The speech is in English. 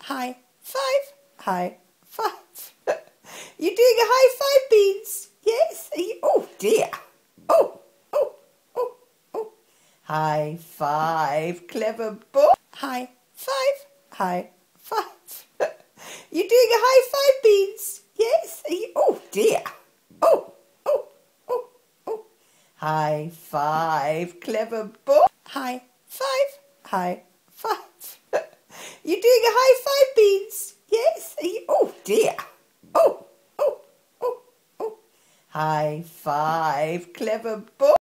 High five, high five. You're doing a high five, Beanz. Yes. Are you? Oh dear. Oh. High five, clever boy. High five, high five. You're doing a high five, Beanz. Yes. Are you? Oh dear. Oh. High five, clever boy. High five, high five. You're doing a high five, Beanz. Yes. Are you? Oh dear. Oh. High five, clever boy.